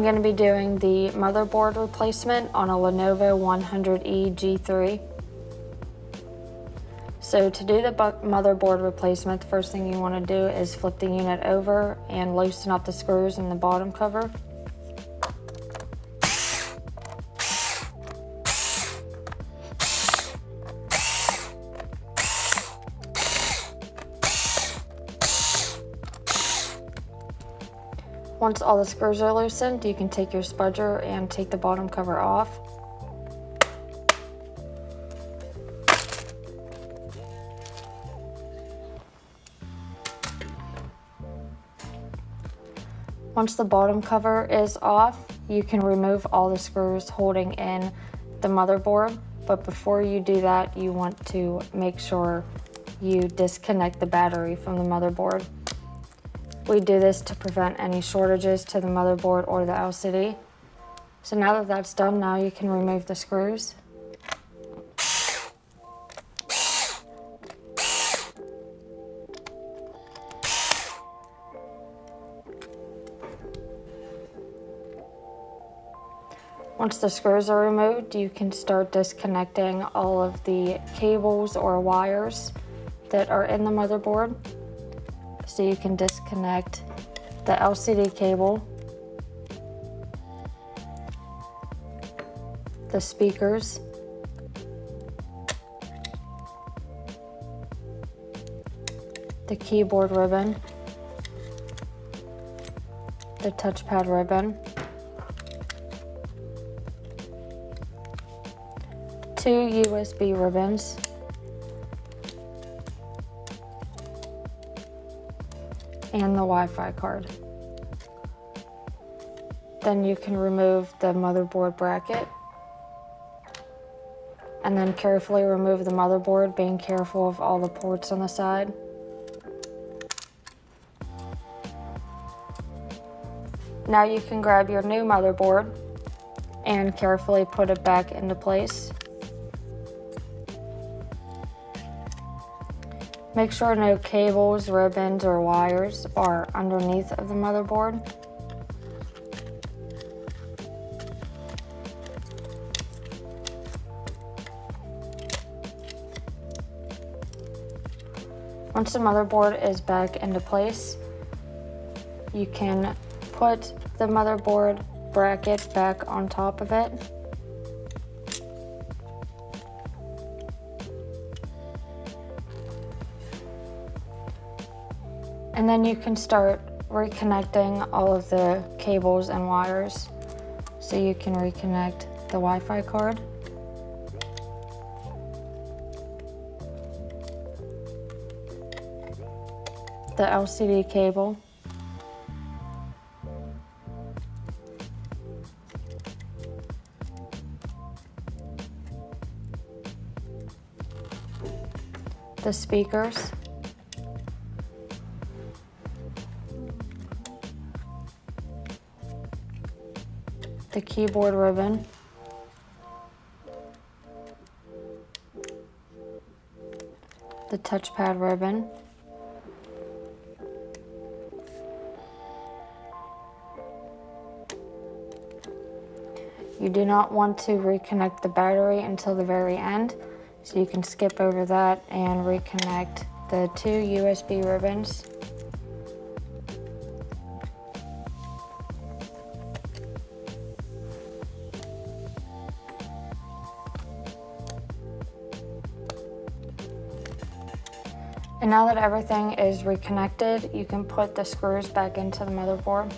I'm going to be doing the motherboard replacement on a Lenovo 100E G3. So to do the motherboard replacement, the first thing you want to do is flip the unit over and loosen up the screws in the bottom cover. Once all the screws are loosened, you can take your spudger and take the bottom cover off. Once the bottom cover is off, you can remove all the screws holding in the motherboard. But before you do that, you want to make sure you disconnect the battery from the motherboard. We do this to prevent any shortages to the motherboard or the LCD. So now that that's done, now you can remove the screws. Once the screws are removed, you can start disconnecting all of the cables or wires that are in the motherboard. So you can disconnect the LCD cable, the speakers, the keyboard ribbon, the touchpad ribbon, 2 USB ribbons, and the Wi-Fi card. Then you can remove the motherboard bracket and then carefully remove the motherboard, being careful of all the ports on the side. Now you can grab your new motherboard and carefully put it back into place. Make sure no cables, ribbons, or wires are underneath of the motherboard. Once the motherboard is back into place, you can put the motherboard bracket back on top of it. And then you can start reconnecting all of the cables and wires. So you can reconnect the Wi-Fi card, the LCD cable, the speakers, the keyboard ribbon, the touchpad ribbon, you do not want to reconnect the battery until the very end, so you can skip over that and reconnect the 2 USB ribbons. And now that everything is reconnected, you can put the screws back into the motherboard.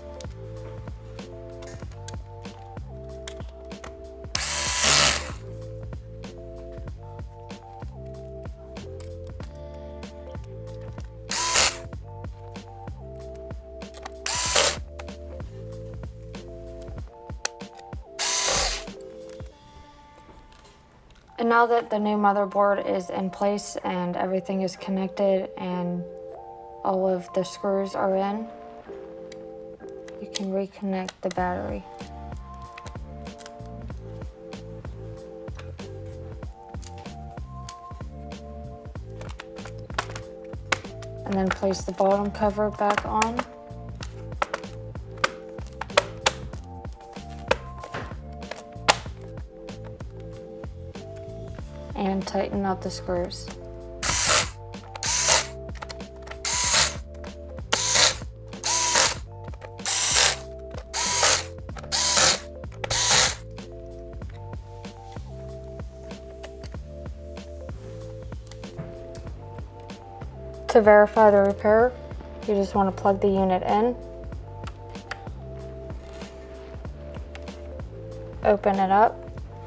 And now that the new motherboard is in place and everything is connected and all of the screws are in, you can reconnect the battery. And then place the bottom cover back on. and tighten up the screws. To verify the repair, you just want to plug the unit in, open it up,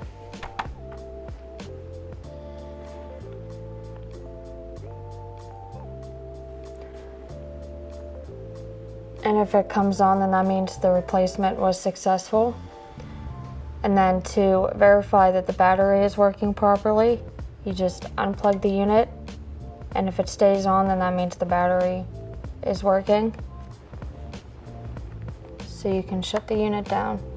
and if it comes on, then that means the replacement was successful. And then to verify that the battery is working properly, you just unplug the unit, and if it stays on, then that means the battery is working. So you can shut the unit down.